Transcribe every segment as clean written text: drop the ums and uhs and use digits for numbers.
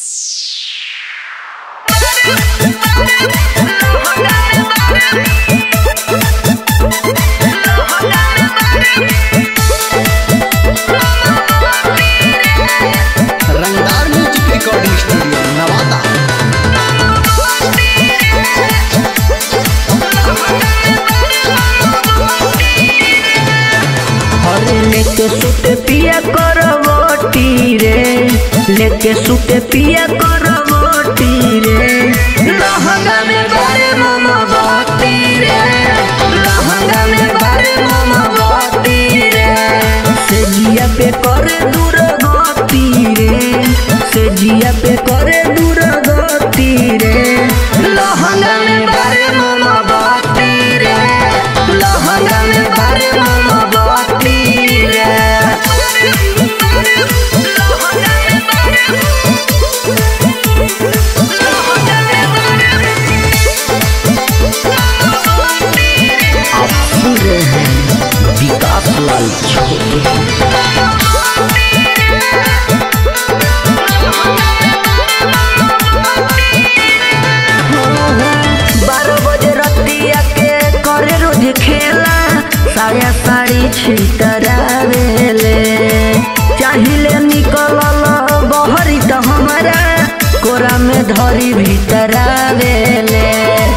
रंगदार music recording studio Nawada. लेके suit पिया करवटी रे, लेके सूट पिया करवटी रे, लहंगा में बारे मामा बाती रे, लहंगा में बारे मामा बाती रे, सेजिया पे करे दूर गति रे, सेजिया पे करे दूर गति रे, लहंगा में बारे मामा बाती रे, लहंगा में बारे मामा बाती रे। आप सुन रहे हैं विकास लाल छोटू। 12 बजे रतिया के करे रोज खेला, साया साड़ी छितरावेले, चाहिले निकलल बहरी तो हमारा कोरा में धरी भीतरावेले।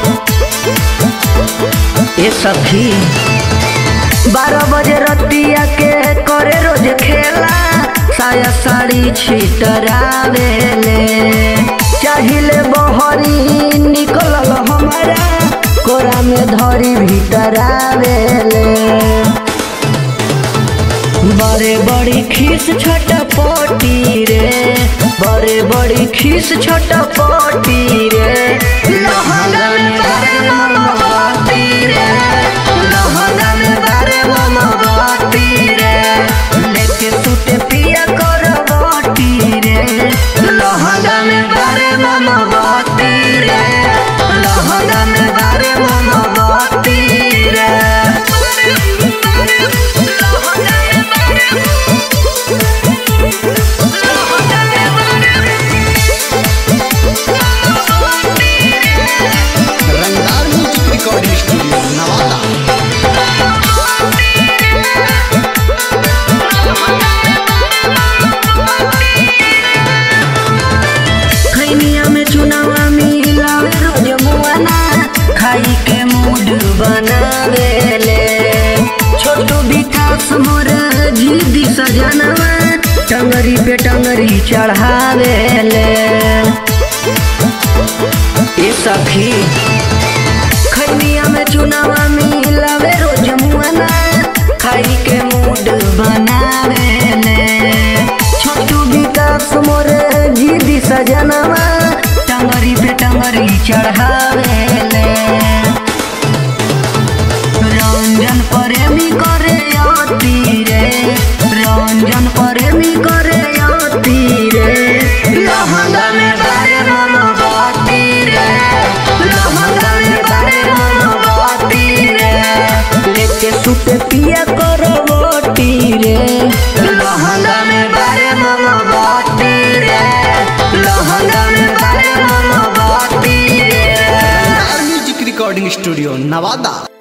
ए सखी 12 बजे रतिया के करे रोज खेला, साया साड़ी छितरावेले, चाहिले बहरी निकलल हमारा कोरा में धरी भीतरावेले। बड़े बड़ी खीस छटपटी रे, बड़े बड़ी खीस छटपटी रे, लहंगा में बारे मामा बाती रे, लहंगा में बारे मामा बाती रे, लेके सूट पिया करवटी रे, लहंगा में बारे मामा बाती रे, लहंगा में बारे मामा बाती रे। रंगदार म्यूजिक रिकॉर्डिंग स्टूडियो नवादा। खैनिया में चुनावा मिलावे रोज मुआना, खाई के मूड बनावेले, छोटू विकास मोर जिद्दी सजनवा, टंगरी पे टंगरी चढ़ावेले। ए सखी खैनिया में चुनावा मिलावे रोज मुआना, खाई के मूड बनावेले, छोटू विकास मोर जिद्दी सजनवा, टंगरी पे टंगरी चढ़ावेले। रंजन प्रेमी करे अति रे, रंजन प्रेमी करे अति रे, लहंगा में बारे मामा बाती रे, लहंगा में बारे मामा बाती रे, लेके सूट पिया करवटी रे, लहंगा में बारे मामा बाती रे, लहंगा में बारे मामा बाती रे। रंगदार म्यूजिक रिकॉर्डिंग स्टूडियो नवादा।